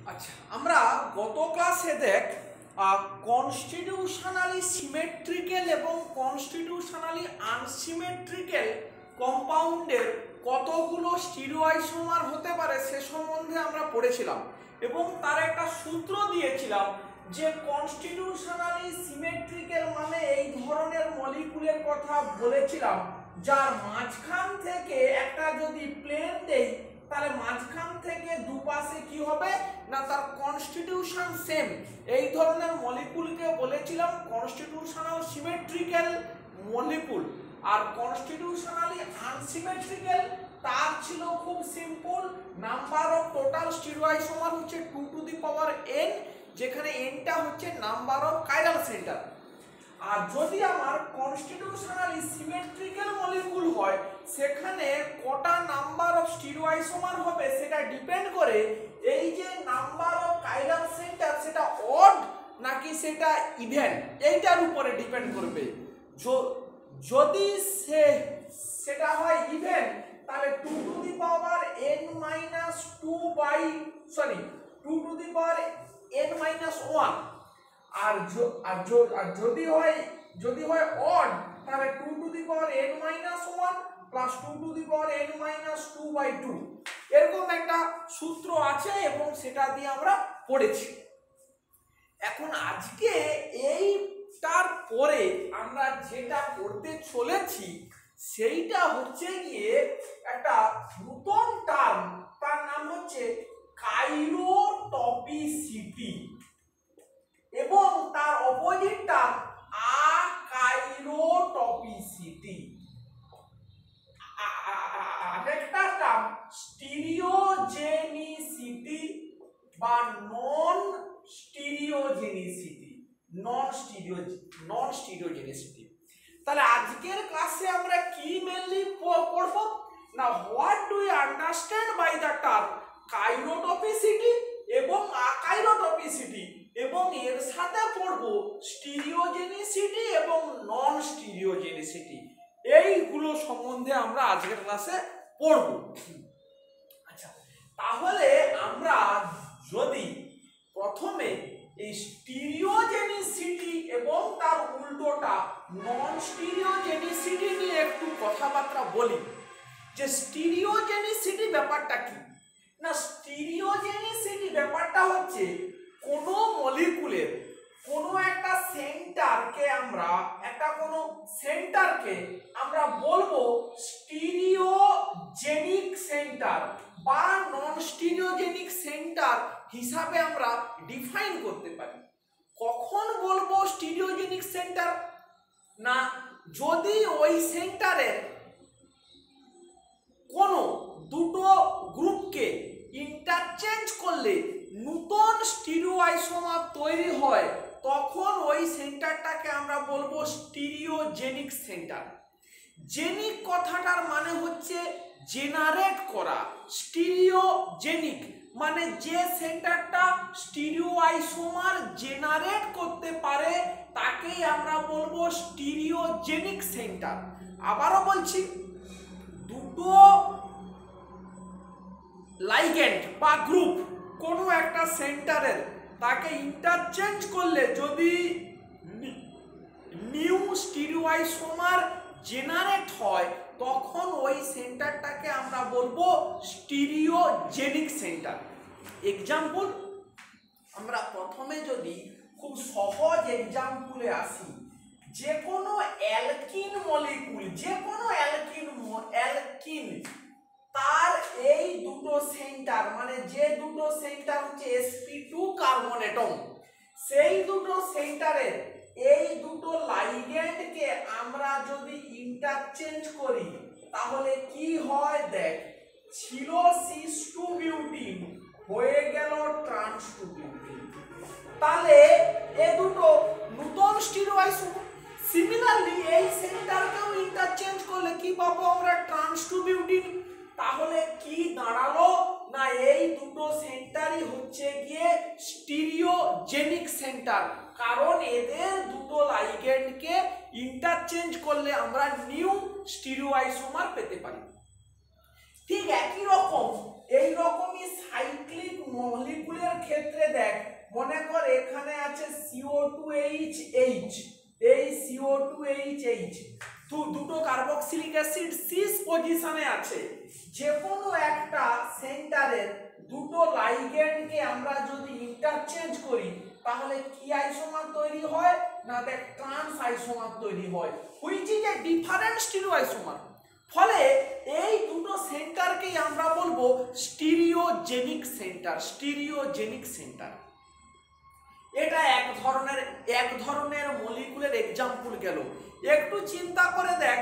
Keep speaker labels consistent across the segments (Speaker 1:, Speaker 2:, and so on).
Speaker 1: আচ্ছা, আমরা গত ক্লাসে কনস্টিটিউশনালি সিমেট্রিক্যাল এবং কনস্টিটিউশনালি আনসিমেট্রিক্যাল কম্পাউন্ডের কতগুলো স্টিরিওআইসোমার হতে পারে সে সম্বন্ধে আমরা পড়েছিলাম এবং তার একটা সূত্র দিয়েছিলাম যে কনস্টিটিউশনালি সিমেট্রিক্যাল মানে এই ধরনের মলিকুলের কথা বলেছিলাম যার মাঝখান থেকে একটা যদি প্লেন দেই তাহলে মাঝখান থেকে দুপাশে কি হবে না তার কনস্টিটিউশন সেম। এই ধরনের মলিকুলকে বলেছিলাম কনস্টিটিউশনাল সিমেট্রিক্যাল মলিকুল। আর কনস্টিটিউশনালি আনসিমেট্রিক্যাল তার ছিল খুব simple, number of total stereoisomer হচ্ছে 2 টু দি পাওয়ার n, যেখানে nটা হচ্ছে নাম্বার অফ কাইরাল সেন্টার। আর যদি আমার কনস্টিটিউশনালি সিমেট্রিক্যাল মলিকুল হয় সেখানে কটা নাম্বার অফ স্টিরিওআইসোমার হবে সেটা ডিপেন্ড করে এই যে নাম্বার অফ কাইরাল সেন্টার সেটা অড নাকি সেটা ইভেন, এইটার উপরে ডিপেন্ড করবে। যদি সেটা হয় ইভেন তাহলে 2 to the power n minus 2 by 2 to the power n minus 1। আর যদি হয় অড তাহলে 2 to the power n minus 1 plus 2 to the power n minus 2 by 2, এরকম একটা সূত্র আছে এবং সেটা দিয়ে আমরা পড়েছি। এখন আজকে এইটার পরে আমরা যেটা করতে চলেছি সেইটা হচ্ছে গিয়ে একটা নতুন টার্ম, তার নাম হচ্ছে কাইরোটপিসিটি এবং তার অপোজিট টার্ম আকাইরোটপিসিটি। আরেকটা টার্ম স্টিরিওজেনিসিটি বা নন স্টিরিওজেনিসিটি। তাহলে আজকের ক্লাসে আমরা কি মেইনলি পড়ব না, what do you understand by the term chirotopicity এবং আকাইরোটপিসিটি, এবং এর সাথে পড়ব স্টিরিওজেনিসিটি এবং নন স্টিরিওজেনিসিটি। এইগুলো সম্বন্ধে আমরা আজকের ক্লাসে পড়ব। আচ্ছা, তাহলে আমরা যদি প্রথমে এই স্টিরিওজেনিসিটি এবং তার উল্টোটা নন স্টিরিওজেনিসিটি নিয়ে একটু কথাবার্তা বলি যে স্টিরিওজেনিসিটি ব্যাপারটা কি না, স্টিরিওজেনিসিটি ব্যাপারটা হচ্ছে কোনো মলিকুলের কোনো একটা সেন্টারকে আমরা বলবো স্টিরিওজেনিক সেন্টার বা নন স্টিরিওজেনিক সেন্টার হিসাবে আমরা ডিফাইন করতে পারি। কখন বলবো স্টিরিওজেনিক সেন্টার না, যদি ওই সেন্টারের কোনো দুটো গ্রুপকে ইন্টারচেঞ্জ করলে নতুন স্টিরিওআইসোমার তৈরি হয় তখন ওই সেন্টারটাকে আমরা বলবো স্টিরিওজেনিক সেন্টার। জেনিক কথাটার মানে হচ্ছে জেনারেট করা, স্টিরিওজেনিক মানে যে সেন্টারটা স্টিরিওআইসোমার জেনারেট করতে পারে তাকেই আমরা বলবো স্টিরিওজেনিক সেন্টার। আবারও বলছি, দুটো লাইগ্যান্ড বা গ্রুপ কোনো একটা সেন্টারের তাকে ইন্টারচেঞ্জ করলে যদি নিউ স্টিরিওআইসোমার জেনারেট হয় তখন ওই সেন্টারটাকে আমরা বলবো স্টিরিওজেনিক সেন্টার। এক্সাম্পল, আমরা প্রথমে যদি খুব সহজ এক্সাম্পলে আসি, যে কোনো অ্যালকিন মলিকুল, যে কোনো অ্যালকিন তার এই দুটো সেন্টার মানে যে দুটো সেন্টার হচ্ছে sp2 কার্বন অ্যাটম, সেই দুটো সেন্টারের এই দুটো লাইগ্যান্ডকে আমরা যদি ইন্টারচেঞ্জ করি তাহলে কি হয় দেখ, ছিল সিস2 বিউটিন হয়ে গেল ট্রান্স2 বিউটিন। তাহলে এই দুটো নতুন স্টিরিওআইসোমার। সিমিলারলি এই সেন্টারকেও ইন্টারচেঞ্জ করলে কি পাবো আমরা, ট্রান্স2 বিউটিন। তাহলে কি দাঁড়ালো না, এই দুটো সেন্টারই হচ্ছে গিয়ে স্টিরিওজেনিক সেন্টার, কারণ এদের দুটো লাইগ্যান্ডকে ইন্টারচেঞ্জ করলে আমরা নিউ স্টিরিওআইসোমার পেতে পারি। ঠিক একই রকম এই রকমই সাইক্লিক মলিকুলের ক্ষেত্রে দেখ, মনে কর এখানে আছে CO2H, এই CO2H দুটো কার্বক্সিলিক অ্যাসিড সিস পজিশনে আছে। যে কোনো একটা সেন্টারের দুটো লাইগ্যান্ডকে আমরা যদি ইন্টারচেঞ্জ করি তাহলে কি আইসোমার তৈরি হয় না, দেখ ট্রান্স আইসোমার তৈরি হয়, which is a different stereoisomer. ফলে এই দুটো সেন্টারকেই আমরা বলবো স্টিরিওজেনিক সেন্টার। এটা এক ধরনের মলিকুলের এক্সাম্পল গেল। একটু চিন্তা করে দেখ,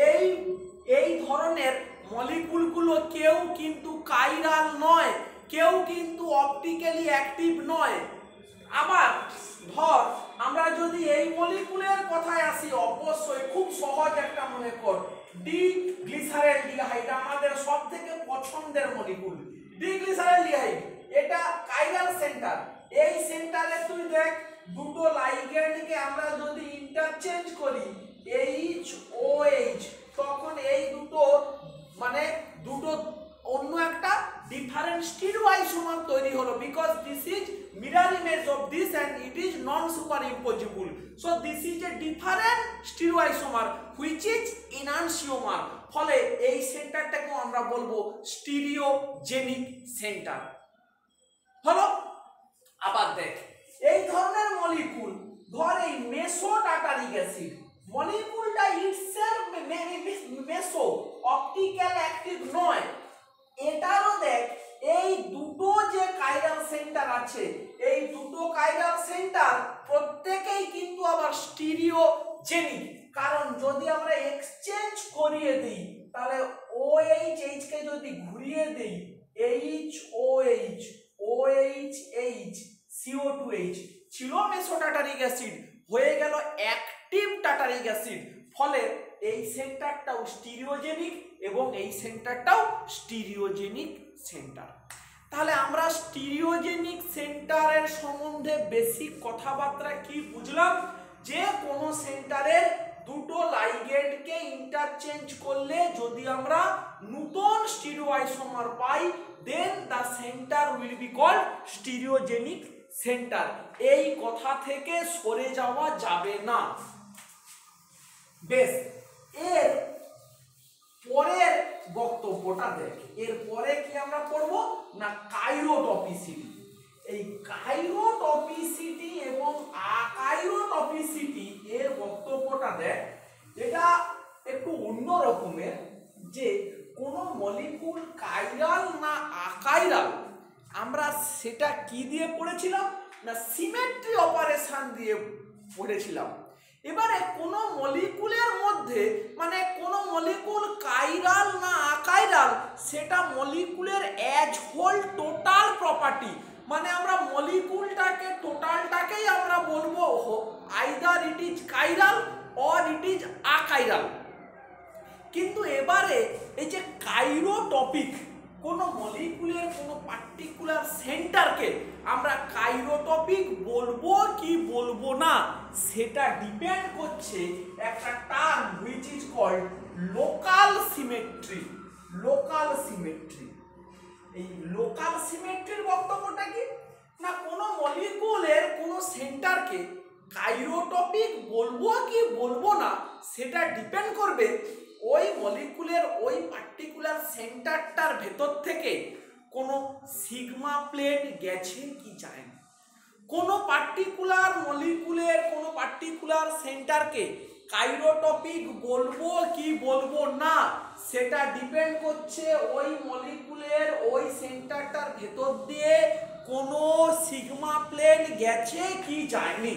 Speaker 1: এই ধরনের মলিকুলগুলো কেউ কিন্তু কাইরাল নয়, কেউ কিন্তু অপটিক্যালি অ্যাক্টিভ নয়। আবার ধর আমরা যদি এই মলিকুলের কথায় আসি, অবশ্যই খুব সহজ একটা মনে কর, ডিগ্লিসারাইলডিহাইড আমাদের সবথেকে পছন্দের মলিকুল ডিগ্লিসারাইলডিহাইড। এটা কাইরাল সেন্টার। এই সেন্টারে তুই দেখ দুটো লাইগ্যান্ডকে আমরা যদি ইন্টারচেঞ্জ করি HOH, তখন এই দুটো মানে দুটো অন্য একটা ডিফারেন্ট স্টিরিওআইসোমার তৈরি হলো, because this is mirror image of this and it is non superimposable. So this is a different stereoisomer which is enantiomer. ফলে এই সেন্টারটাকে আমরা বলবো স্টিরিওজেনিক সেন্টার হলো। আবার দেখ এই ধরনের মলিকুল, ধর এই মেসোটার্টারিক অ্যাসিড মলিকুলটা ইটসেলফ মেসো, অপটিক্যাল অ্যাক্টিভ নয়। এটারও দেখ এই দুটো যে কাইরাল সেন্টার আছে, এই দুটো কাইরাল সেন্টার প্রত্যেকেই কিন্তু আবার স্টিরিওজেনিক। কারণ যদি আমরা এক্সচেঞ্জ করিয়ে দিই তাহলে OH কে যদি ঘুরিয়ে দিই HOH, OH, CO2H ছিল মেসোটার্টারিক অ্যাসিড, হয়ে গেল অ্যাক্টিভ টার্টারিক অ্যাসিড। ফলে এই সেন্টারটাও স্টিরিওজেনিক এবং এই সেন্টারটাও স্টিরিওজেনিক সেন্টার। তাহলে আমরা স্টিরিওজেনিক সেন্টারের সম্বন্ধে বেসিক কথাবার্তা কি বুঝলাম, যে কোনো সেন্টারের দুটো লাইগ্যান্ডকে ইন্টারচেঞ্জ করলে যদি আমরা নতুন স্টিরিওআইসোমার পাই, then the centre will be called stereogenic centre. এই কথা থেকে সরে যাওয়া যাবে না। বেশ, এর পরের বক্তব্যটা দেখ। এর পরে কি আমরা পড়বো না কাইরোটপিসিটি। এই কাইরোটপিসিটি এবং আকাইরোটপিসিটি এর বক্তব্যটা দেখ। এটা একটু অন্য রকমের, যে কোন মলিকুল কাইরাল না আকাইরাল আমরা সেটা কি দিয়ে পড়েছিলাম না সিমেট্রি অপারেশন দিয়ে পড়েছিলাম। এবারে কোন মলিকুলের মধ্যে মানে কোন মলিকুল কাইরাল না আকাইরাল সেটা মলিকুলের অ্যাজ হোল টোটাল প্রপার্টি, মানে আমরা মলিকুলটাকে টোটালটাকেই আমরা বলবো either it is chiral or it is achiral. কিন্তু এবারে এই যে কাইরোটপিক, কোন মলিকুলের কোন পার্টিকুলার সেন্টারকে আমরা কাইরোটপিক বলবো কি বলবো না, সেটা ডিপেন্ড করছে একটা term which is called local symmetry. Local symmetry, এই লোকাল সিমেট্রির বক্তব্যটা কি না, কোন মলিকুলের কোন সেন্টারকে কাইরোটপিক বলবো কি বলবো না সেটা ডিপেন্ড করবে ওই মলিকুলের ওই পার্টিকুলার সেন্টারটার ভেতর থেকে কোনো সিগমা প্লেন গেছে কি যায়নি। কোনো পার্টিকুলার মলিকুলের কোনো পার্টিকুলার সেন্টারকে কাইরোটপিক বলবো কি বলবো না সেটা ডিপেন্ড করছে ওই মলিকুলের ওই সেন্টারটার ভেতর দিয়ে কোনো সিগমা প্লেন গেছে কি যায়নি।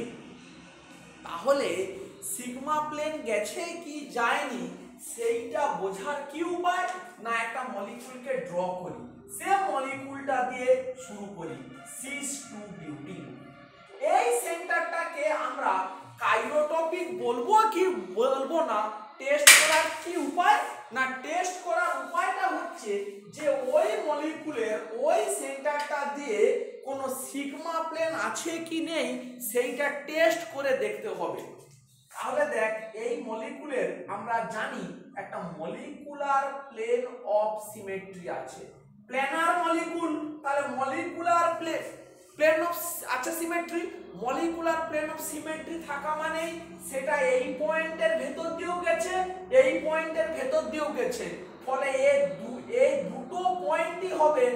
Speaker 1: তাহলে সিগমা প্লেন গেছে কি যায়নি সেইটা বোঝার কি উপায় না, একটা মলিকুলকে ড্র করি, সে মলিকুলটা দিয়ে শুরু করি সিস-2-বিউটিন। এই সেন্টারটাকে আমরা কাইরোটপিক বলবো কি বলবো না টেস্ট করার কি উপায় না, টেস্ট করার উপায়টা হচ্ছে যে ওই মলিকুলের ওই সেন্টারটা দিয়ে কোনো সিগমা প্লেন আছে কি নেই সেইটা টেস্ট করে দেখতে হবে। তাহলে দেখ এই মলিকুলের আমরা জানি একটা মলিকুলার প্লেন অফ সিমেট্রি আছে, প্ল্যানার মলিকুল, তাহলে মলিকুলার আছে symmetry, molecular plane of symmetry থাকা মানে সেটা এই পয়েন্টের ভেতর দিয়েও গেছে, এই পয়েন্টের ভেতর দিয়েও গেছে, ফলে এই দুটো পয়েন্টই হবে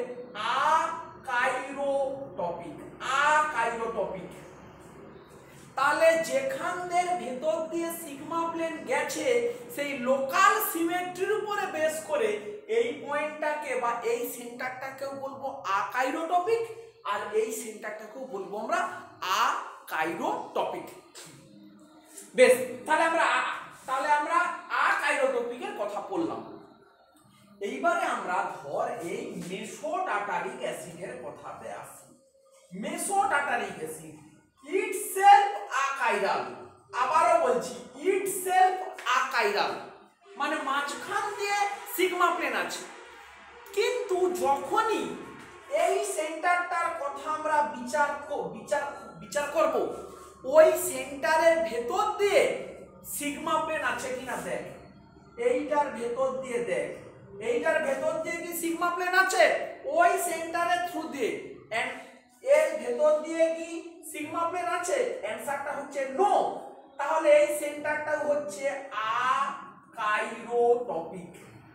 Speaker 1: আকাইরোটপিক। আকাইরোটপিক তাহলে যেখানদের ভেতর দিয়ে সিগমা প্লেন গেছে সেই লোকাল সিমেট্রির উপরে বেস করে এই পয়েন্টটাকে বা এই সেন্টারটাকেও বলবো আকাইরোটপিক, আর এই সেন্টারটাকেও বলবো আমরা আকাইরোটপিক। বেশ, তাহলে আমরা আকাইরোটপিকের কথা বললাম। এইবারে আমরা ধর এই মেসোটার্টারিক অ্যাসিডের কথাতে আসি। মেসোটার্টারিক অ্যাসিড ইটসেলফ আকাইরাল, আবারও বলছি ইটসেলফ আকাইরাল, মানে মাঝখান দিয়ে সিগমা প্লেন আছে, কিন্তু যখনই এই সেন্টারটার কথা আমরা বিচার করব, ওই সেন্টারের ভেতর দিয়ে সিগমা প্লেন আছে কিনা দেখ, এইটার ভেতর দিয়ে দেখ, এইটার ভেতর দিয়ে কি সিগমা প্লেন আছে ওই সেন্টারের থ্রু দিয়ে, এন্ড এর ভেতর দিয়ে কি সিগমা প্লেন আছে? অ্যানসারটা হচ্ছে নো। তাহলে এই সেন্টারটা হচ্ছে আকাইরোটপিক,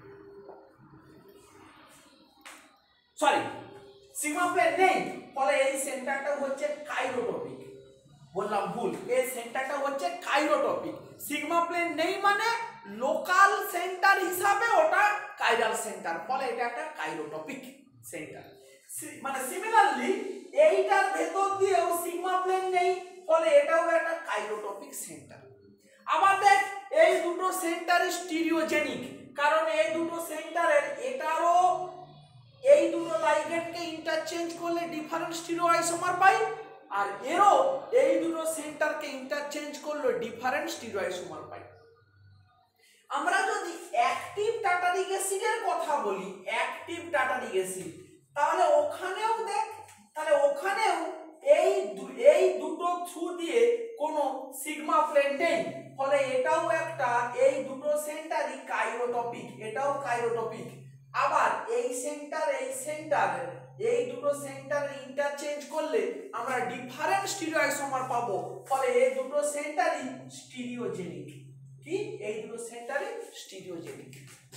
Speaker 1: সরি সিগমা প্লেন নেই, ফলে এই সেন্টারটা হচ্ছে কাইরোটপিক। বললাম ভুল, এই সেন্টারটা হচ্ছে কাইরোটপিক। সিগমা প্লেন নেই মানে লোকাল সেন্টার হিসাবে ওটা কাইরাল সেন্টার, ফলে এটা একটা কাইরোটপিক সেন্টার। মানে সিমিলারলি এইটার ভেতর দিয়েও সিগমা প্লেন নেই, ফলে এটাও একটা কাইরোটপিক সেন্টার। আবার দেখ এই দুটো সেন্টার স্টিরিওজেনিক, কারণ এই দুটো সেন্টারের এটারও এই দুটো লাইগেন্ডকে ইন্টারচেঞ্জ করলে ডিফারেন্ট স্টিরিওআইসোমার পাই, আর এরও এই দুটো সেন্টারকে ইন্টারচেঞ্জ করলে ডিফারেন্ট স্টিরিওআইসোমার পাই। আমরা যদি অ্যাক্টিভ টার্টারিক অ্যাসিডের কথা বলি, অ্যাক্টিভ টার্টারিক অ্যাসিড, তাহলে ওখানেও দেখ, তাহলে ওখানেও এই দুটো থ্রু দিয়ে কোনো সিগমা প্লেন নেই, ফলে এটাও একটা এই দুটো সেন্টারই কাইরোটপিক, এটাও কাইরোটপিক। আবার এই সেন্টার এই দুটো সেন্টার ইন্টারচেঞ্জ করলে আমরা ডিফারেন্ট স্টিরিওআইসোমার পাবো, ফলে এই দুটো সেন্টারই স্টিরিওজেনিক। কি এই দুটো সেন্টারই স্টিরিওজেনিক।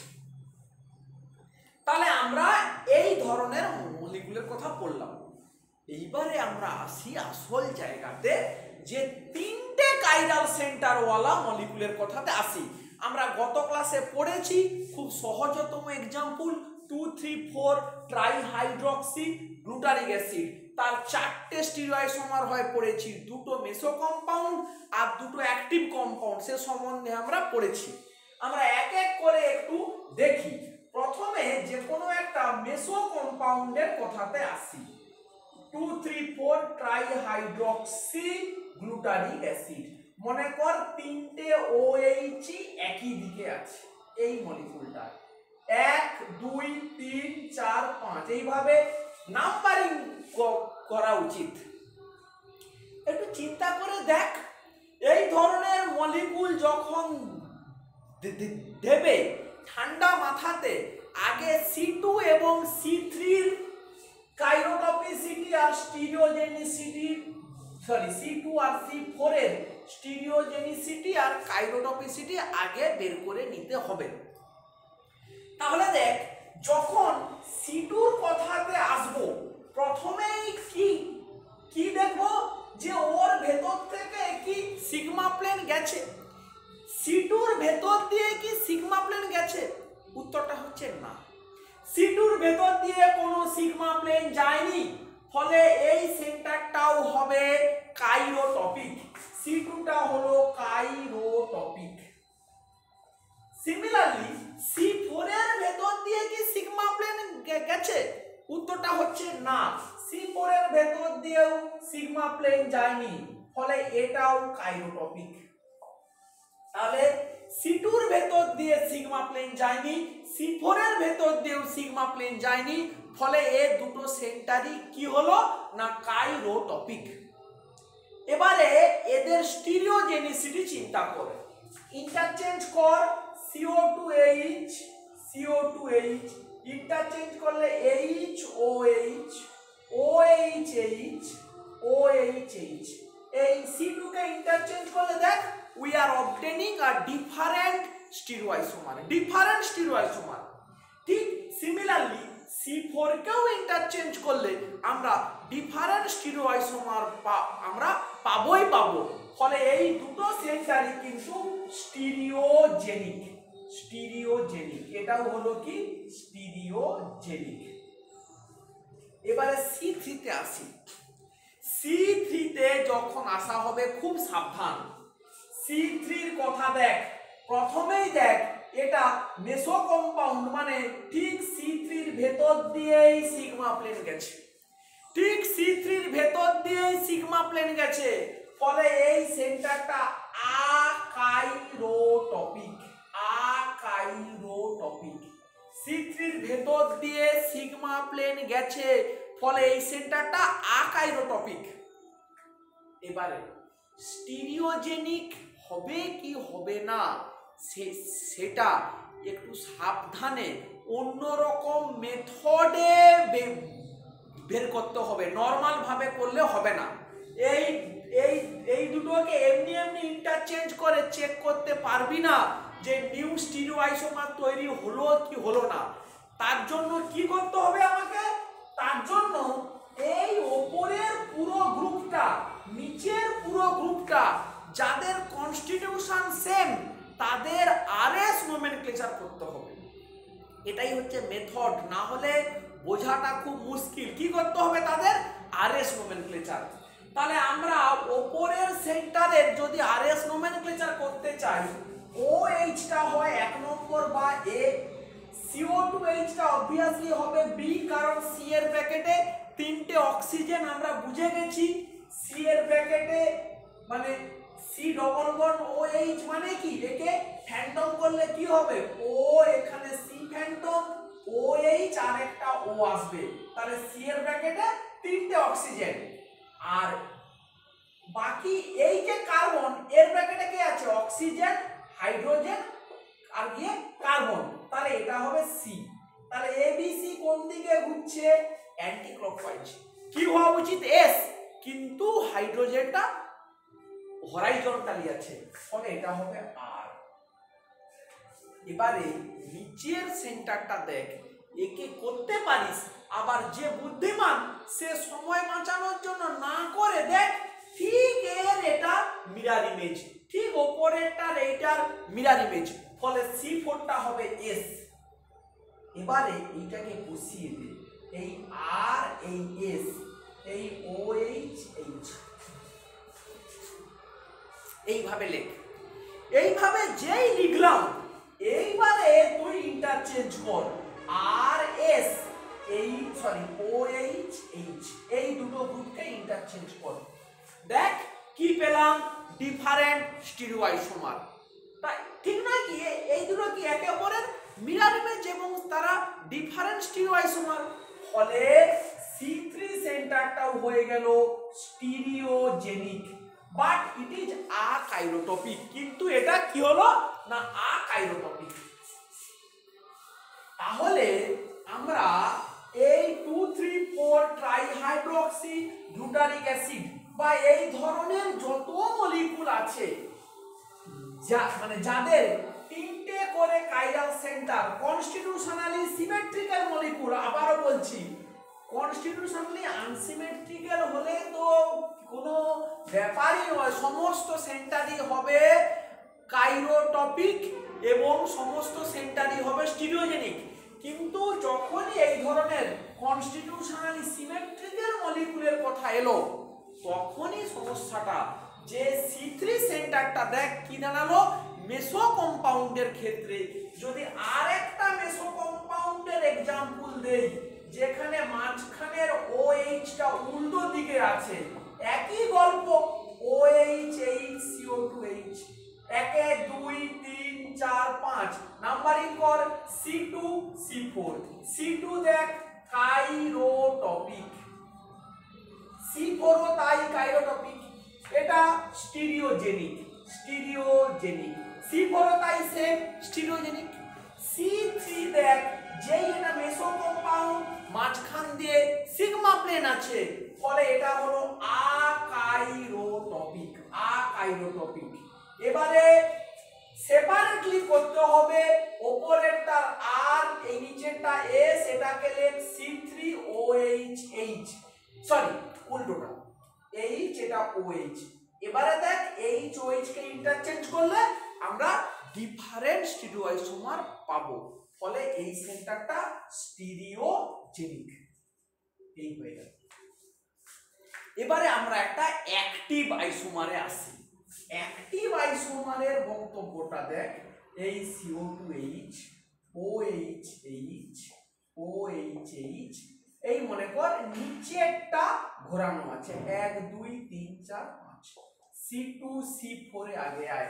Speaker 1: তাহলে আমরা এই ধরনের মলিকুলের কথা বললাম। এইবারে আমরা আসি আসল জায়গাতে, যে তিনটে কাইরাল সেন্টারওয়ালা মলিকুলের কথাতে আসি। আমরা গত ক্লাসে পড়েছি খুব সহজতম এক্সাম্পল 2,3,4 ট্রাইহাইড্রক্সি গ্লুটারিক অ্যাসিড, তার চারটে স্টিরিওআইসোমার হয় পড়েছি, দুটো মেসো কম্পাউন্ড আর দুটো অ্যাক্টিভ কম্পাউন্ড, সে সম্বন্ধে আমরা পড়েছি। আমরা এক এক করে একটু দেখি। প্রথমে যে কোনো একটা মেসো কম্পাউন্ডের কথাতে আসি। 2,3,4 ট্রাইহাইড্রক্সি গ্লুটারিক অ্যাসিড, মনে কর তিনটে OH একই দিকে আছে এই মলিকুলটা, 1 2 3 4 5 এইভাবে নাম্বারিং করা উচিত। একটু চিন্তা করে দেখ, এই ধরনের মলিকুল যখন দেবে ঠান্ডা মাথাতে, আগে C2 এবং C3-র কাইরোটপিসিটি আর স্টিরিওজেনিসিটি, সরি C2 আর C4 এর স্টিরিওজেনিসিটি আর কাইরোটপিসিটি আগে বের করে নিতে হবে। তাহলে দেখ, যখন C2-র কথাতে আসবো, প্রথমেই কি দেখবো যে ওর ভেতর থেকে কি সিগমা প্লেন গেছে। C2-র ভেতর দিয়ে কি সিগমা প্লেন গেছে? উত্তরটা হচ্ছে না। C2-র ভেতর দিয়ে কোনো সিগমা প্লেন যায়নি, ফলে এই সেন্টারটাও হবে কাইরোটপিক। C2টা হলো কাইরোটপিক। সিমিলারলি C4 এর ভেতর দিয়ে কি সিগমা প্লেন গেছে? উত্তরটা হচ্ছে না, C4 এর ভেতর দিয়েও সিগমা প্লেন যায়নি, ফলে এটাও কাইরোটপিক। তাহলে C2-র ভেতর দিয়ে সিগমা প্লেন যায়নি, C4 এর ভেতর দিয়েও সিগমা প্লেন যায়নি, ফলে এই দুটো সেন্টারই কি হলো না কাইরোটপিক। এবারে এদের স্টিরিওজেনিসিটি চিন্তা করে ইন্টারচেঞ্জ কর, CO2H CO2H ইন্টারচেঞ্জ করলে HOH OHH stereoisomer, different stereoisomer. ঠিক সিমিলারলি C4 কেও ইন্টারচেঞ্জ করলে আমরা ডিফারেন্ট স্টিরিওআইসোমার আমরা পাবোই পাবো। ফলে এই দুটো সেন্টারই কিন্তু স্টিরিওজেনিক, স্টিরিওজেনিক, এটাও হলো কি স্টিরিওজেনিক। এবারে C3 তে আসি। C3 তে যখন আসা হবে খুব সাবধান। C3 এর কথা দেখ, প্রথমেই দেখ এটা মেসো কম্পাউন্ড, মানে ঠিক C3 এর ভেতর দিয়েই সিগমা প্লেন গেছে, ঠিক C3 এর ভেতর দিয়েই সিগমা প্লেন গেছে। ফলে এই সেন্টারটা আকাইরোটপিক, আকাইরোটপিক। C3 এর ভেতর দিয়ে সিগমা প্লেন গেছে, ফলে এই সেন্টারটা আকাইরোটপিক। এবারে স্টিরিওজেনিক হবে কি হবে না সেটা একটু সাবধানে অন্যরকম মেথডে বের করতে হবে, নর্মাল ভাবে করলে হবে না। এই এই এই দুটোকে এমনি এমনি ইন্টারচেঞ্জ করে চেক করতে পারবি না যে নিউ স্টিরিওআইসোমার তৈরি হলো কি হলো না। তার জন্য কি করতে হবে আমাকে? তার জন্য এই ওপরের পুরো গ্রুপটা, নিচের পুরো গ্রুপটা যাদের কনস্টিটিউশন সেম তাদের আরএস নোমেনক্লেচার করতে হবে। এটাই হচ্ছে মেথড, না হলে বোঝাটা খুব মুশকিল। কি করতে হবে? তাদের আরএস নোমেনক্লেচার। তাহলে আমরা ওপরের সেন্টারের যদি আরএস নোমেনক্লেচার করতে চাই, OH টা হয় 1 নম্বর বা A, CO2H টা অবভিয়াসলি হবে B, কারণ C এর ব্র্যাকেটে 3টে অক্সিজেন আমরা বুঝে গেছি। C এর ব্র্যাকেটে মানে C ডবল বন্ড OH মানে কি, একে ফ্যান্টম করলে কি হবে? O, এখানে C ফ্যান্টম, OH আর একটা O আসবে। তাহলে C এর ব্র্যাকেটে 3টে অক্সিজেন, আর বাকি এই যে কার্বন এর ব্র্যাকেটে কি আছে? অক্সিজেন, হাইড্রোজেন আর গিয়ে কার্বন। তাহলে এটা হবে C। তাহলে ABC কোন দিকে ঘুরছে? Anti clockwise. কি হওয়া উচিত? S, কিন্তু হাইড্রোজেনটা হরাইজন্টালি আছে, ফলে এটা হবে R। এবারে নিচের সেন্টারটা দেখ, একে করতে পারিস, আবার যে বুদ্ধিমান সে সময় বাঁচানোর জন্য না করে দেখ ঠিক এর এটা মিরর ইমেজ, ঠিক ওপরেরটার এইটার মিরর ইমেজ, ফলে C4 টা হবে S। এবারে এইটাকে বসিয়ে দে, এই R, এই S, এই OH, H, এইভাবে লেখ। এইভাবে যেই লিখলাম, এইবারে তুই ইন্টারচেঞ্জ কর RS, এই OH, H, এই দুটো গ্রুপকে ইন্টারচেঞ্জ কর। দেখ কি পেলাম? Different stereoisomer. তাই ঠিক না কি? এই দুটো কি একে অপরের মিরর ইমেজ এবং তারা ডিফারেন্ট স্টিরিওআইসোমার। ফলে C3 সেন্টারটাও হয়ে গেল স্টিরিওজেনিক, বাট ইট ইজ আকাইরোটপিক। কিন্তু এটা কি হলো না? আকাইরোটপিক। তাহলে আমরা এই 2,3,4 ট্রাইহাইড্রোক্সি গ্লুটারিক অ্যাসিড বা এই ধরনের যত মলিকুল আছে মানে যাদের 3টে করে chiral centre, constitutionally symmetrical molecule, আবারও বলছি কনস্টিটিউশনালি আনসিমেট্রিক্যাল হলে তো কোনো ব্যাপারই নয়, সমস্ত সেন্টারই হবে কাইরোটপিক এবং সমস্ত সেন্টারই হবে স্টিরিওজেনিক। কিন্তু যখনই এই ধরনের কনস্টিটিউশনালি সিমেট্রিক্যাল মলিকুলের কথা এলো, তখনই সমস্যাটা যে C3 সেন্টারটা দেখ কি দাঁড়ালো? মেসো কম্পাউন্ডের ক্ষেত্রে যদি আরেকটা মেসো কম্পাউন্ডের एग्जांपल দেই, যেখানে মাঝখানের OH টা উল্টো দিকে আছে, একই গল্প OH, H, CO2H, 1 2 3 4 5 নাম্বারিং কর C2 C4। C2 দেখ কাইরোটপিক, C4 ও তাই কাইরোটপিক, এটা স্টিরিওজেনিক, স্টিরিওজেনিক। C4 ও তাই সেম স্টিরিওজেনিক। C3 দেখ যেই এটা মেসো কম্পাউন্ড, মাঝখান দিয়ে সিগমা প্লেন আছে, ফলে এটা হলো আকাইরোটপিক, আকাইরোটপিক। এবারে সেপারেটলি কি করতে হবে, উপরেরটা আর এই নিচেরটা এস, এটাকে লেখ C3OH, সরি উল্টোটা, এইচ এটা OH। এবারে দেখ এইচ OH কে ইন্টারচেঞ্জ করলে আমরা ডিফারেন্ট স্টিরিওআইসোমার পাবো, ফলে এই সেন্টারটা স্টিরিওজেনিক। এই হয়ে গেল। এবারে আমরা একটা অ্যাক্টিভ আইসোমারে আসি। অ্যাক্টিভ আইসোমারের বক্তব্যটা দেখ, এই CO2H OHH OHH, এই মনে কর নিচেরটা ঘোরানো আছে 1 2 3 4 5, C2C4 এ আগে আয়।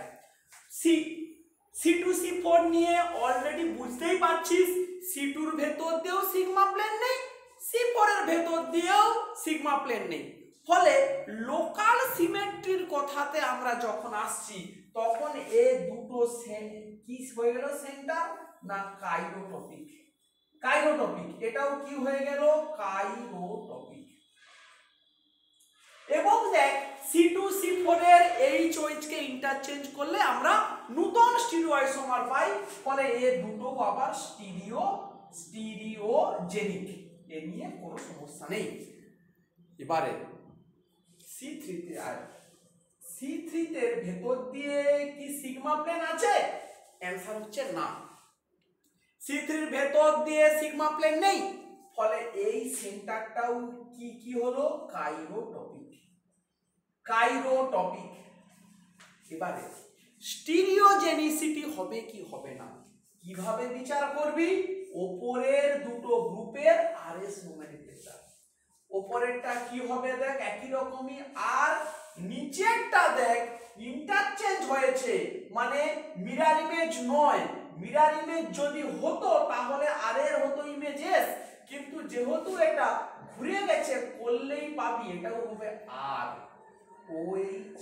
Speaker 1: C2C4 নিয়ে অলরেডি বুঝতেই পারছিস, C2 এর ভেতর দিয়েও সিগমা প্লেন নেই, C4 এর ভেতর দিয়েও সিগমা প্লেন নেই, ফলে লোকাল সিমেট্রির কথাতে আমরা যখন আসছি তখন এ দুটো কি হয়ে গেল সেন্টার না কাইরোটপিক। কাইরোটপিক এটাও কি হয়ে গেল কাইরোটপিক। এবং দেখ C2C4 এর HOH কে ইন্টারচেঞ্জ করলে আমরা নতুন স্টিরিওআইসোমার পাই, ফলে এ দুটো আবার স্টিরিওজেনিক, এ নিয়ে কোনো সমস্যা নেই। এবারে C3 তে আয়। C3 তে ভেতর দিয়ে কি সিগমা প্লেন আছে? অ্যানসার হচ্ছে না, C3 এর ভেতর দিয়ে সিগমা প্লেন নেই, ফলে এই সেন্টারটাও কি হলো কাইরোটপিক। কাইরোটপিক। এবারে স্টিরিওজেনিসিটি হবে কি হবে না কিভাবে বিচার করবি? উপরের দুটো গ্রুপের আরএস নোমেনক্লেচার। উপরেরটা কি হবে দেখ একই রকমই, আর নিচেরটা দেখ ইন্টারচেঞ্জ হয়েছে, মানে মিরর ইমেজ নয়। মিরর ইমেজ যদি হতো তাহলে আর এর হতো ইমেজ এস, কিন্তু যেহেতু এটা ঘুরে গেছে করলেই পাবি, এটাও হবে আর OHH।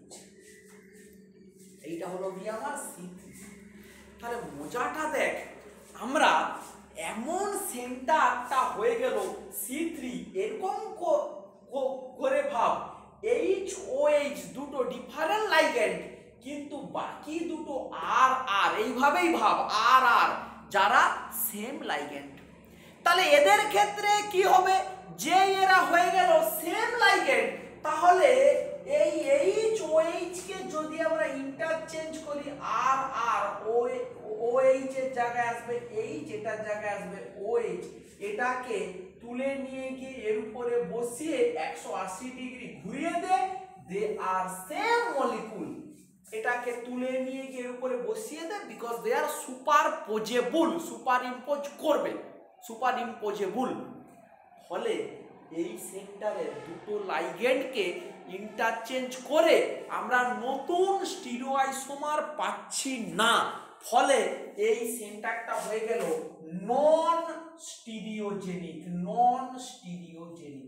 Speaker 1: এইটা হলো কি আমার C3। তাহলে মজাটা দেখ, আমরা এমন সেন্টারটা হয়ে গেল C3, এরকম করে ভাব HOH দুটো ডিফারেন্ট লাইগ্যান্ড, কিন্তু বাকি দুটো আর আর, এইভাবেই ভাব আর আর, যারা সেম লাইগ্যান্ড। তাহলে এদের ক্ষেত্রে কি হবে, যে এরা হয়ে গেল সেম লাইগ্যান্ড, তাহলে এই HOH কে যদি আমরা ইন্টারচেঞ্জ করি আর আর, OH এর জায়গায় আসবে H, এটার জায়গায় আসবে OH, এটাকে তুলে নিয়ে গিয়ে এর উপরে বসিয়ে 180 ডিগ্রি ঘুরিয়ে দে আর সেম মলিকুল, এটাকে তুলে নিয়ে গিয়ে এর উপরে বসিয়ে দে, বিকজ দে আর সুপারপোজেবল, সুপারইম্পোজ করবে, সুপারইম্পোজেবল। ফলে এই সেন্টারের দুটো লাইগ্যান্ডকে ইন্টারচেঞ্জ করে আমরা নতুন স্টিরিওআইসোমার পাচ্ছি না, ফলে এই সেন্টারটা হয়ে গেল নন স্টিরিওজেনিক। নন স্টিরিওজেনিক।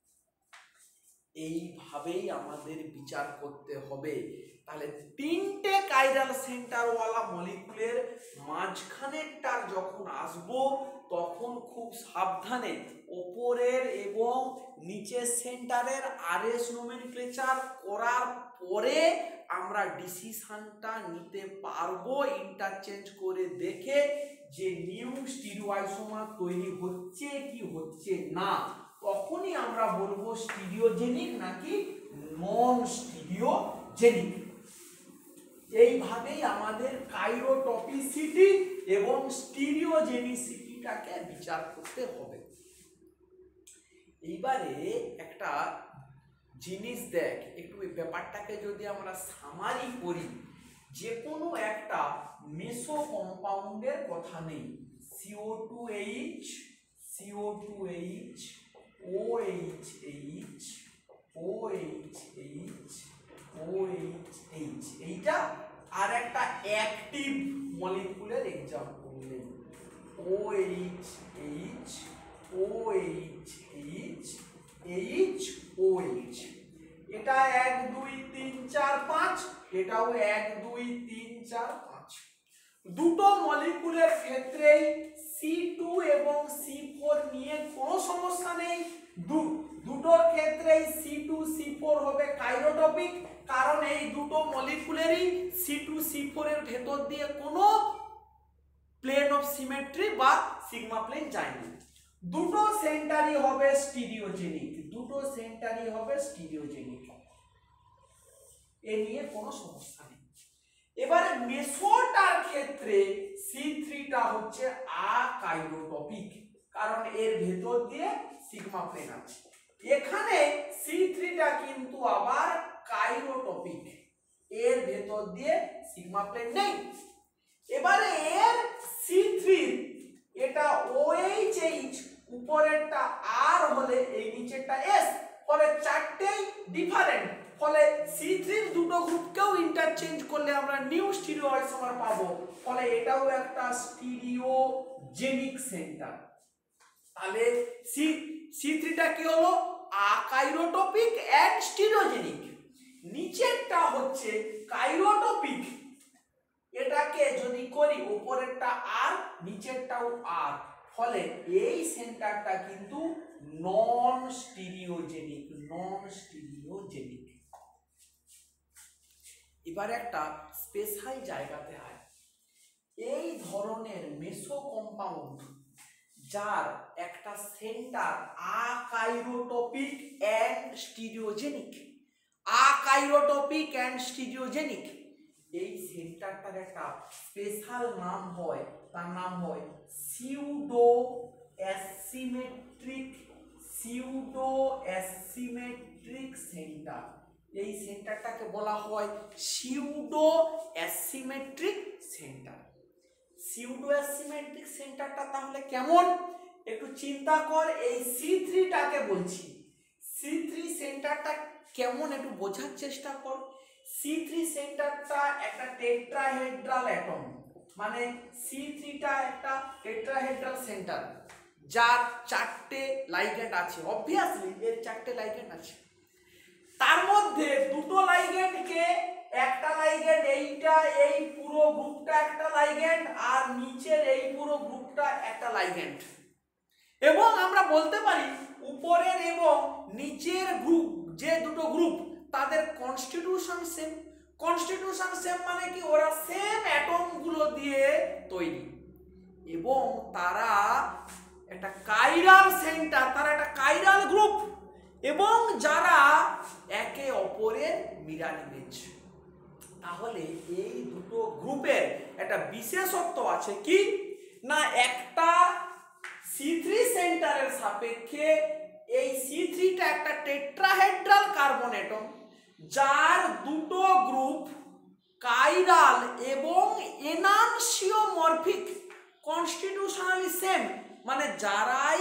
Speaker 1: এইভাবেই আমাদের বিচার করতে হবে। তাহলে তিনটে কাইরাল সেন্টারওয়ালা মলিকুলের মাঝখানেরটার যখন আসবো তখন খুব সাবধানে ওপরের এবং নিচের সেন্টারের আরএস নোমেনক্লেচার করার পরে আমরা ডিসিশনটা নিতে পারবো, ইন্টারচেঞ্জ করে দেখে যে নিউ স্টিরিওআইসোমার তৈরি হচ্ছে কি হচ্ছে না, তখনই আমরা বলবো স্টিরিওজেনিক নাকি নন স্টিরিওজেনিক। এইভাবেই আমাদের কাইরোটপিসিটি এবং স্টিরিওজেনিসিটিটাকে বিচার করতে হবে। এইবারে একটা জিনিস দেখ, একটু এই ব্যাপারটাকে যদি আমরা সামারি করি, যে কোনো একটা মেসো কম্পাউন্ডের কথা নেই, CO2H CO2H OHH OHH OHH, এইটা আর একটা অ্যাক্টিভ মলিকুলের এক্সাম্পল নেই, OHH OHH HOH, এটা 1 2 3 4 5, এটাও 1 2 3 4 5। দুটো মলিকুলের ক্ষেত্রেই C2 এবং C4 নিয়ে কোনো সমস্যা নেই, দুটোর ক্ষেত্রেই C2 C4 হবে কাইরোটপিক, কারণ এই দুটো মলিকুলেরই C2C4 এর ভেতর দিয়ে কোনো প্লেন অফ সিমেট্রি বা সিগমা প্লেন যায়নি। দুটো সেন্টারই হবে স্টিরিওজেনিক, দুটো সেন্টারই হবে স্টিরিওজেনিক, এ নিয়ে কোনো সমস্যা নেই। এবারে মেসোটার ক্ষেত্রে C3টা হচ্ছে আকাইরোটপিক, কারণ এর ভেতর দিয়ে সিগমা প্লেন আছে। এখানে C3টা কিন্তু আবার কাইরোটপিক, এর ভেতর দিয়ে সিগমা প্লেন নেই। এবারে এর C3 এটা OHH, উপরেরটা R হলে এই নিচেরটা S, ফলে চারটেই ডিফারেন্ট, ফলে C3 এর দুটো গ্রুপকেও ইন্টারচেঞ্জ করলে আমরা নিউ স্টিরিওআইসোমার পাবো, ফলে এটাও একটা স্টিরিওজেনিক সেন্টার। তাহলে C3টা কি হলো? Achirotopic and stereogenic. নিচেরটা হচ্ছে কাইরোটপিক, এটাকে যদি করি উপরেরটা আর নিচেরটাও আর, ফলে এই সেন্টারটা কিন্তু নন স্টিরিওজেনিক, নন স্টিরিওজেনিক। এবার একটা স্পেশাল জায়গাতে হয় এই ধরনের মেসো কম্পাউন্ড যার একটা centre achirotopic and stereogenic, achirotopic and stereogenic, এই সেন্টারটার একটা স্পেশাল নাম হয়, তার নাম হয় pseudo asymmetric, pseudo asymmetric centre. এই সেন্টারটাকে বলা হয় pseudo asymmetric centre. Pseudo asymmetric সেন্টারটা তাহলে কেমন একটু চিন্তা কর। এই C3টাকে বলছি, C3 সেন্টারটা কেমন একটু বোঝার চেষ্টা কর। C3 সেন্টারটা একটা টেট্রাহেড্রাল অ্যাটম, মানে C3টা একটা টেট্রাহেড্রাল সেন্টার যার চারটে লাইগ্যান্ড আছে। অবভিয়াসলি এর চারটে লাইগ্যান্ড আছে, তার মধ্যে দুটো লাইগ্যান্ডকে, একটা লাইগ্যান্ড এইটা, এই পুরো গ্রুপটা একটা লাইগ্যান্ড, আর নিচের এই পুরো গ্রুপটা একটা লাইগ্যান্ড। এবং আমরা বলতে পারি উপরের এবং নিচের গ্রুপ, যে দুটো গ্রুপ তাদের কনস্টিটিউশন সেম। কনস্টিটিউশন সেম মানে কি? ওরা সেম অ্যাটম গুলো দিয়ে তৈরি এবং তারা একটা কাইরাল সেন্টার, তারা একটা কাইরাল গ্রুপ এবং যারা একে অপরের মিরর ইমেজ। তাহলে এই দুটো গ্রুপের একটা বিশেষত্ব আছে কি না, একটা C3 সেন্টারের সাপেক্ষে এই C3টা একটা টেট্রাহেড্রাল কার্বন অ্যাটম যার দুটো গ্রুপ কাইরাল এবং এনানসিওমরফিক, কনস্টিটিউশনালি সেম, মানে যারাই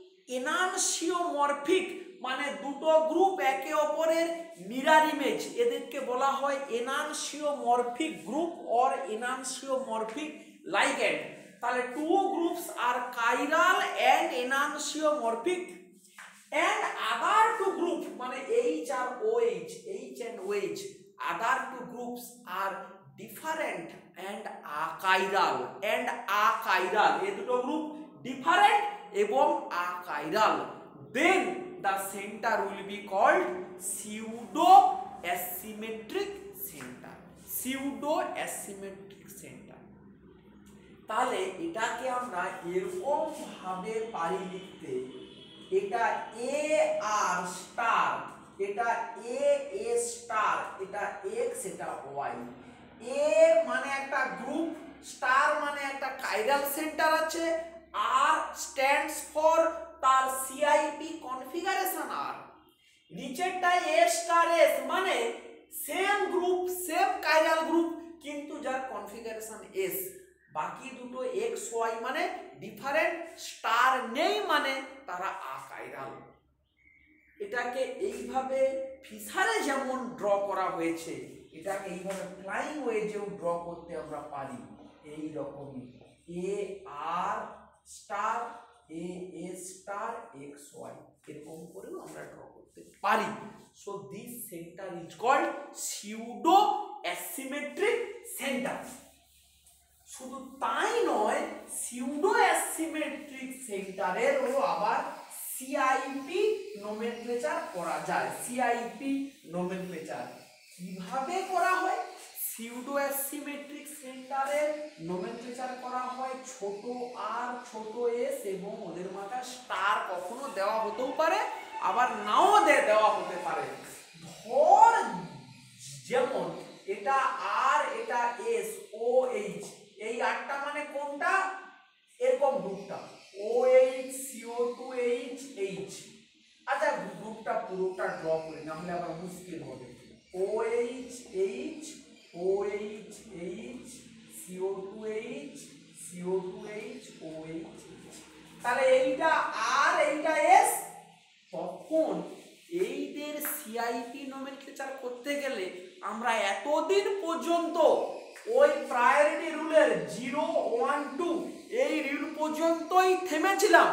Speaker 1: এনানসিওমরফিক মানে দুটো গ্রুপ একে অপরের মিরর ইমেজ, এদেরকে বলা হয় এনানসিওমরফিক গ্রুপ অর এনানসিওমরফিক লাইগ্যান্ড। তাহলে two groups are chiral and enantiomorphic and other two groups মানে H আর OH, H and OH, other two groups are different and achiral, and achiral, এই দুটো গ্রুপ different এবং achiral, then the center will be called pseudo asymmetric center, pseudo asymmetric center। তাহলে এটাকে আমরা এরকম ভাবে পারি লিখতে, এটা এ আর স্টার, এটা এ এ স্টার, এটা এক্স, এটা ওয়াই। এ মানে একটা গ্রুপ, স্টার মানে একটা কাইরাল সেন্টার আছে, আর স্ট্যান্ডস ফর তার সিআইপি কনফিগারেশন আর। নিচেরটা এ স্টার এস মানে same group, same chiral group কিন্তু যার কনফিগারেশন এস। বাকি দুটো এক্স ওয়াই মানে ডিফারেন্ট, স্টার নেই মানে তারা আকাইরাল। এটাকে এইভাবে ফিশারে যেমন ড্র করা হয়েছে, এটাকে এইভাবে ফ্লাইং ওয়েজেও ড্র করতে আমরা পারি। এই রকমই A R star, A A star, X Y, এরকম করেও আমরা ড্র করতে পারি। So this centre is called pseudo asymmetric centre. শুধু তাই নয়, সিউডো অ্যাসিমেট্রিক সেন্টারেরও আবার সিআইপি নোমেনক্লেচার করা যায়। সিআইপি নোমেনক্লেচার কিভাবে করা হয়? সিউডো অ্যাসিমেট্রিক সেন্টারের নোমেনক্লেচার করা হয় ছোট আর ছোট এস এবং ওদের মাথায় স্টার কখনো দেওয়া হতেও পারে আবার নাও দেওয়া হতে পারে। ধর যেমন এটা আর এটা এস ও এইচ, এই আরটা মানে কোনটা? এরকম গ্রুপটা OH CO2H H। আচ্ছা গ্রুপটা পুরোটা ড্র করি না হলে আবার মুশকিল হবে। OH H OH H CO2H CO2H OH। তাহলে এইটা আর এইটা এস। তখন এইদের সিআইপি নোমেনক্লেচার করতে গেলে আমরা এতদিন পর্যন্ত ওই প্রায়োরিটি রুলের 0 1 2 এই রুল পর্যন্তই থেমেছিলাম।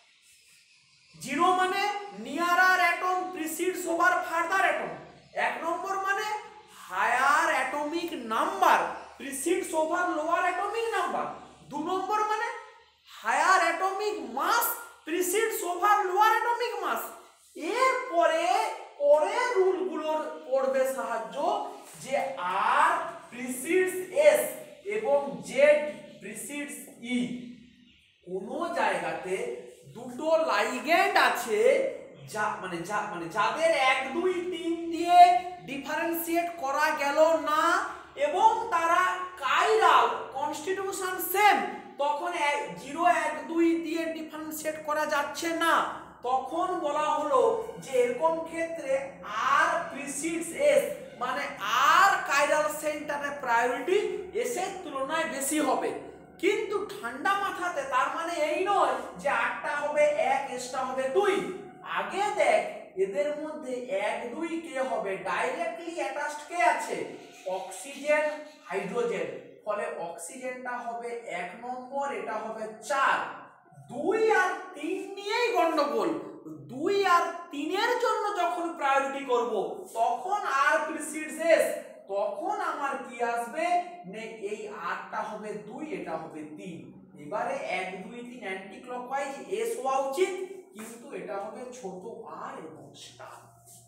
Speaker 1: 0 মানে nearer atom precedes over further atom, 1 নম্বর মানে higher atomic number precedes over lower atomic number, 2 নম্বর মানে higher atomic mass precedes over lower atomic mass. এরপরে পরের রুলগুলোর পড়বে সাহায্য যে আর প্রিসিডস এস এবং জেড প্রিসিডস ই। কোন জায়গাতে দুটো লাইগ্যান্ড আছে যাদের 1 2 3 দিয়ে ডিফারেন্সিয়েট করা গেল না এবং তারা কাইরাল কনস্টিটিউশন সেম, তখন 0 1 2 দিয়ে ডিফারেন্সিয়েট করা যাচ্ছে না, তখন বলা হলো যে এরকম ক্ষেত্রে আর প্রিসিডস এস মানে আর কাইরাল সেন্টারের প্রায়োরিটি এস এর তুলনায় বেশি হবে। কিন্তু ঠান্ডা মাথাতে তার মানে এই নয় যে আরটা হবে 1 এসটা হবে 2। আগে দেখ এদের মধ্যে 1 2 কে হবে ডাইরেক্টলি অ্যাটাচড কে আছে? অক্সিজেন হাইড্রোজেন, ফলে অক্সিজেনটা হবে 1 নম্বর, এটা হবে 4। 2 আর 3 নিয়েই গন্ডগোল। 2 আর 3 এর জন্য যখন প্রায়োরিটি করব তখন আর প্রিসিডস এস, তখন আমার কি আসবে নে এই আরটা হবে 2 এটা হবে 3। এবারে 1 2 3 অ্যান্টি ক্লকওয়াইজ এস হওয়া উচিত, কিন্তু এটা হবে ছোট আর এবং স্টার।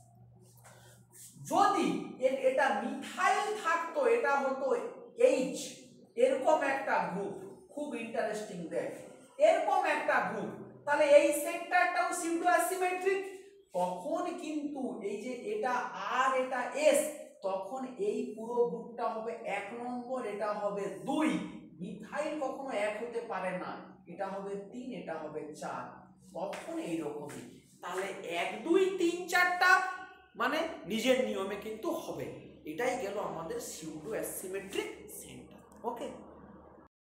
Speaker 1: যদি এটা মিথাইল থাকতো এটা হতো এইচ, এরকম একটা গ্রুপ, খুব ইন্টারেস্টিং দেখ, এরকম একটা গ্রুপ, তাহলে এই সেন্টারটাও সিউডো অ্যাসিমেট্রিক। তখন কিন্তু এই যে এটা আর এটা এস, তখন এই পুরো গ্রুপটা হবে 1 নম্বর, এটা হবে 2। মিথাইল কখনো 1 হতে পারে না, এটা হবে 3 এটা হবে 4, তখন এইরকমই। তাহলে 1 2 3 4টা মানে নিজের নিয়মে কিন্তু হবে। এটাই গেল আমাদের সিউডো অ্যাসিমেট্রিক সেন্টার। ওকে।